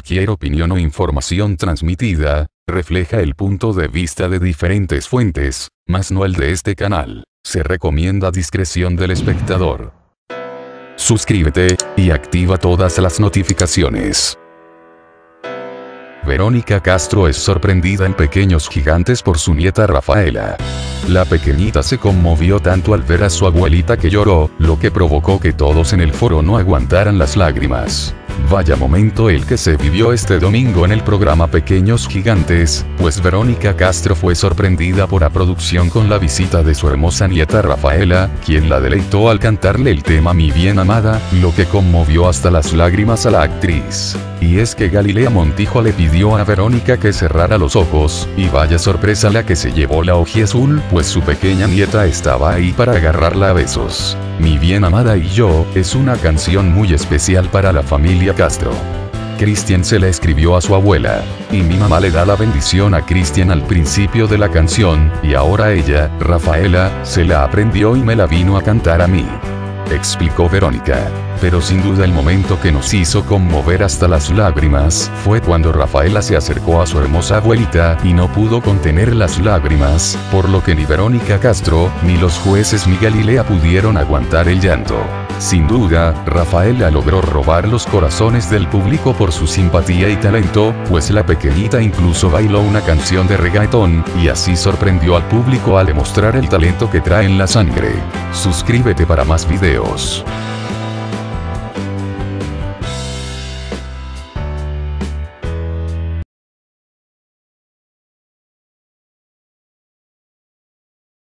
cualquier opinión o información transmitida, refleja el punto de vista de diferentes fuentes, mas no el de este canal. Se recomienda discreción del espectador. Suscríbete, y activa todas las notificaciones. Verónica Castro es sorprendida en Pequeños Gigantes por su nieta Rafaela. La pequeñita se conmovió tanto al ver a su abuelita que lloró, lo que provocó que todos en el foro no aguantaran las lágrimas. Vaya momento el que se vivió este domingo en el programa Pequeños Gigantes, pues Verónica Castro fue sorprendida por la producción con la visita de su hermosa nieta Rafaela, quien la deleitó al cantarle el tema Mi Bien Amada, lo que conmovió hasta las lágrimas a la actriz. Y es que Galilea Montijo le pidió a Verónica que cerrara los ojos, y vaya sorpresa la que se llevó la ojiazul, pues su pequeña nieta estaba ahí para agarrarla a besos. Mi Bien Amada y Yo, es una canción muy especial para la familia Castro. Cristian se la escribió a su abuela, y mi mamá le da la bendición a Cristian al principio de la canción, y ahora ella, Rafaela, se la aprendió y me la vino a cantar a mí. Explicó Verónica. Pero sin duda el momento que nos hizo conmover hasta las lágrimas, fue cuando Rafaela se acercó a su hermosa abuelita y no pudo contener las lágrimas, por lo que ni Verónica Castro, ni los jueces ni Galilea pudieron aguantar el llanto. Sin duda, Rafaela logró robar los corazones del público por su simpatía y talento, pues la pequeñita incluso bailó una canción de reggaetón, y así sorprendió al público al demostrar el talento que trae en la sangre. Suscríbete para más videos.